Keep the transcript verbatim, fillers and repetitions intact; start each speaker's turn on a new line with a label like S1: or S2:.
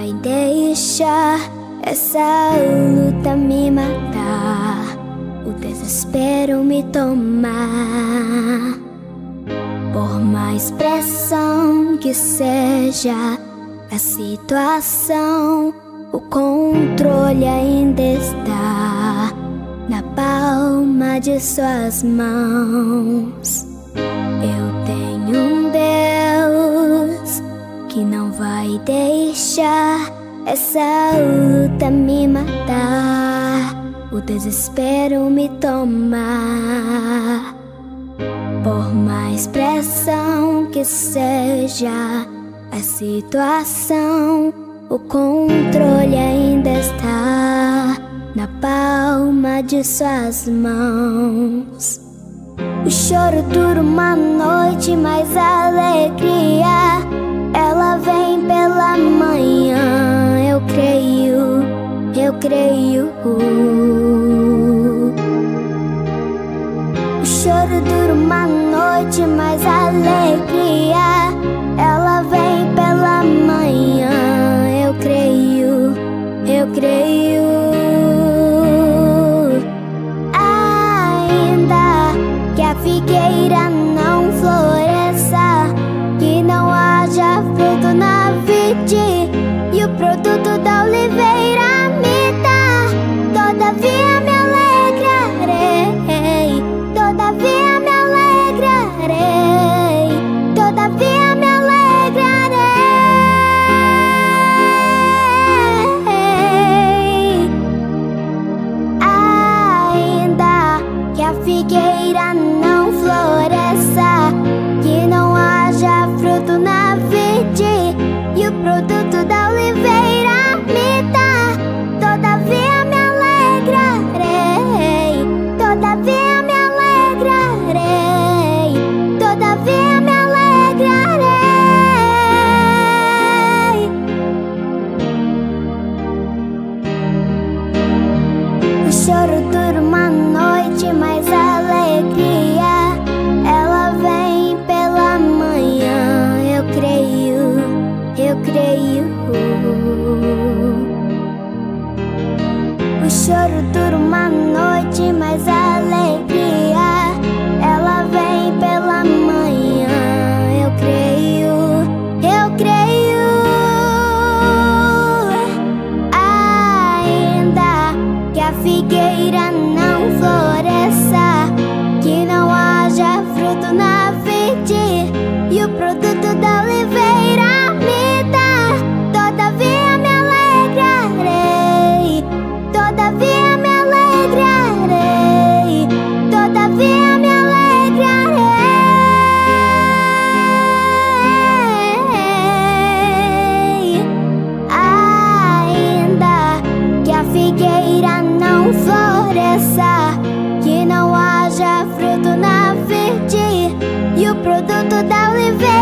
S1: vai deixar essa luta me matar, o desespero me tomar. Por mais pressão que seja a situação, o controle ainda está na palma de suas mãos. Eu tenho um Deus que não vai deixar essa luta me matar, o desespero me tomar. Por mais pressão que seja a situação, o controle ainda está na palma de suas mãos. O choro dura uma noite, mas a alegria ela vem pela manhã. Eu creio, eu creio. O choro dura uma noite, mas a alegria ela vem pela manhã. Eu creio, eu creio. Ainda que a figueira não floresça, que não haja fruto na vide e o produto da oliveira me dá, todavia me alegrarei, todavia me alegrarei, todavia me alegrarei. Ainda que a figueira não floresça, que não haja fruto na vide e o produto da oliveira me dá, todavia me alegrarei, todavia me alegrarei, todavia me alegrarei. O choro dura uma noite, mas a alegria ela vem pela manhã. Eu creio, eu creio. O choro dura uma noite, mas a alegria ela vem pela manhã. Eu creio, eu creio. Ainda que a figueira não floresça, que não haja fruto na vide e o produto da oliveira me dá, todavia me alegrarei, todavia me alegrarei, todavia me alegrarei. Ainda que a figueira não floresça, que não haja fruto na vide e o produto da oliveira